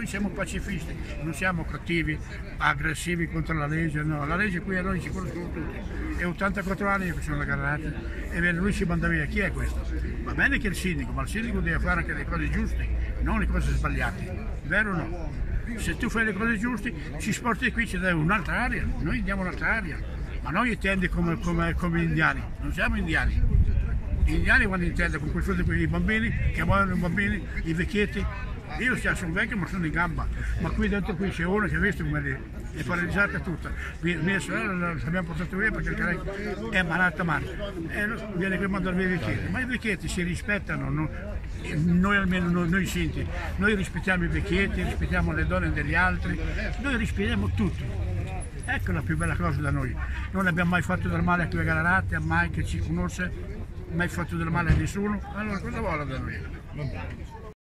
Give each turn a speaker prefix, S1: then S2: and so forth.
S1: siamo pacifisti, non siamo cattivi, aggressivi contro la legge, no, la legge qui a noi ci conoscono tutti. È 84 anni che sono la Garrati e lui si manda via. Chi è questo? Va bene che è il sindaco, ma il sindaco deve fare anche le cose giuste, non le cose sbagliate, vero o no? Se tu fai le cose giuste, ci sporti qui, ci dai un'altra aria, noi diamo un'altra aria, ma noi intendi come indiani, non siamo indiani. Gli indiani vanno in tenda con quei bambini che muoiono i bambini, i vecchietti. Io sono vecchio ma sono in gamba, ma qui dentro qui c'è uno che ha visto come è paralizzata tutta. Mia sorella l'abbiamo portato via perché lei è malata male. E viene qui a mandare via i vecchietti. Ma i vecchietti si rispettano, noi almeno noi sinti, noi rispettiamo i vecchietti, rispettiamo le donne degli altri, noi rispettiamo tutti. Ecco la più bella cosa da noi. Non abbiamo mai fatto del male a quei Gallarate, mai che ci conosce, mai fatto del male a nessuno. Allora cosa vuole da noi?